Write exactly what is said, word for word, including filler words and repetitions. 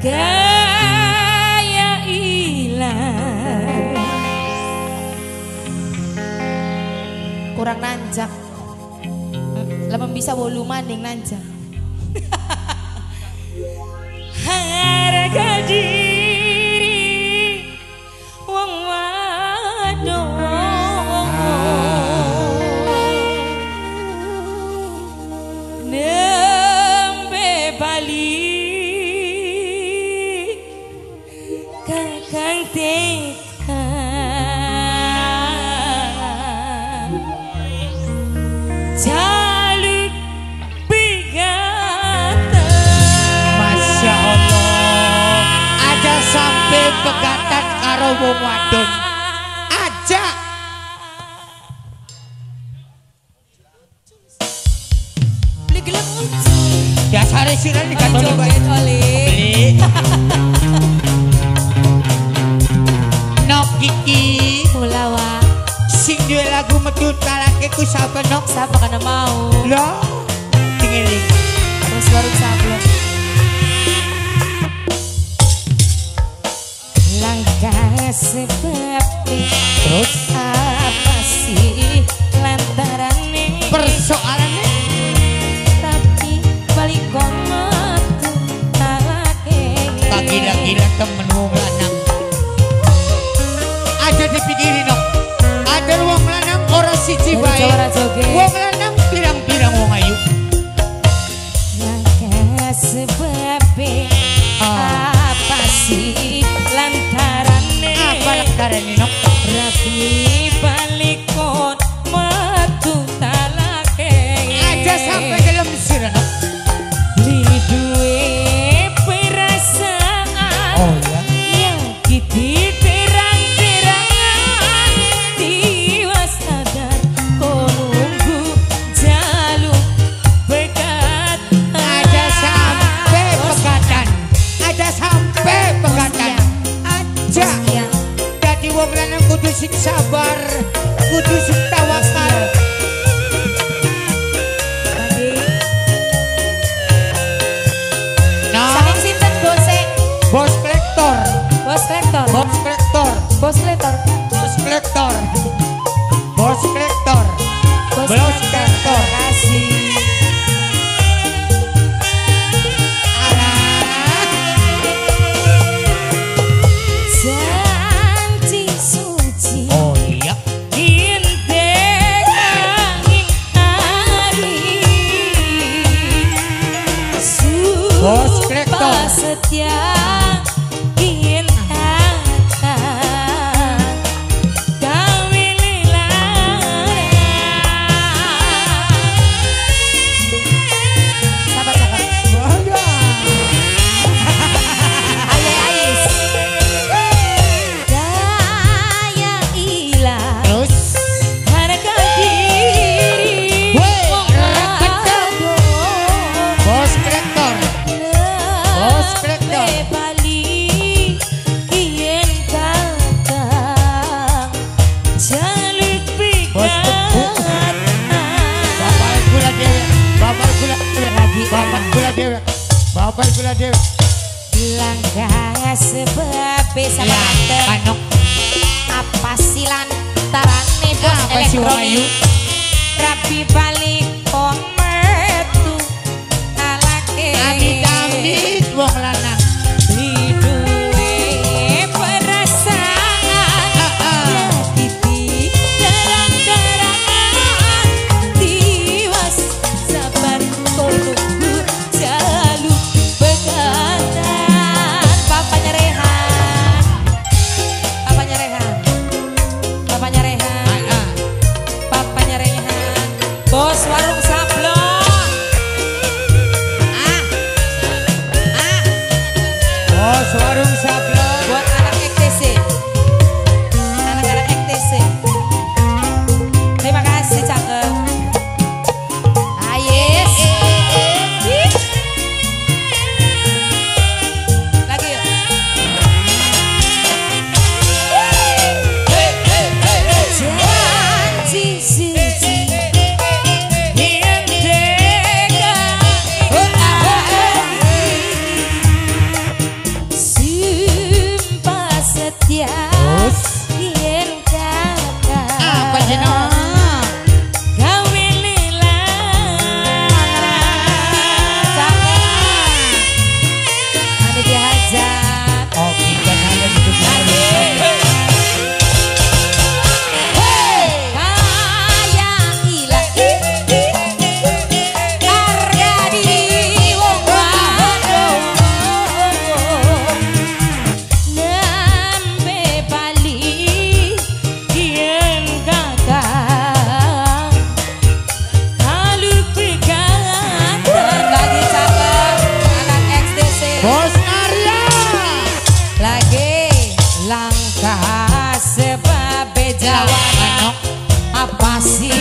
gaya ilang kurang nanjak lemah bisa bolu maning nanjak harga diri wong wadon nembe bali kakang teka jaluk pegatan. Masya Allah ada sampai pegatan karo wong wadon aja beli gelem dasare siran dikatoni joget oleh nok kiki mulawa sing duwe lagu medhut kalake ku sapa nok siapa kana mau lho tingeling terus warung sablon langkah sebab terus apa sih lantarannya persoalannya tapi balik komat talake gila-gila temen wong lanang aja dipikirin no ada wong lanang orang siji bae wong lanang pirang-pirang wong ayu langkah sebabnya apa sih lantarannya apa lantarannya no rapi balik kon matu talake aja sampai dalam sirah no liduwe perasaan oh ya yang kita terang-terangan tiwas sadar kau nunggu jalur pegat ada sampai pegatan ada sampai pegatan aja jadi wong lanang kudu sing sabar kudu sing tawakal saking sinten bose bos kolektor bos kolektor bos kolektor bos kolektor bos kolektor bos kolektor bos bos kolektor kasih janji suci oh iya bos kolektor setia ingin kata kami lilang sabar sabar ayah ayis daya ilah terus harga diri bos kolektor bos kolektor balik kian kakak jaluk pegatan bapak gula dewe bapak gula lagi bapak gula dewe bapak gula dewe langkah sebab bisa ya kanok apa sih lantarannya bos apa sih wong ayu elektronik rapi balik kometu alake amit-amit wong lanang liduwe perasaan nyakiti terang-terangan tiwas sabar tunggu jaluk pegatan papanya Rehan papanya Rehan papanya Rehan papanya Rehan bos warung sablon ah ah bos warung sablon buat anak X T C anak-anak X T C terima kasih cakep ayes lagi yuk janji suci kasih.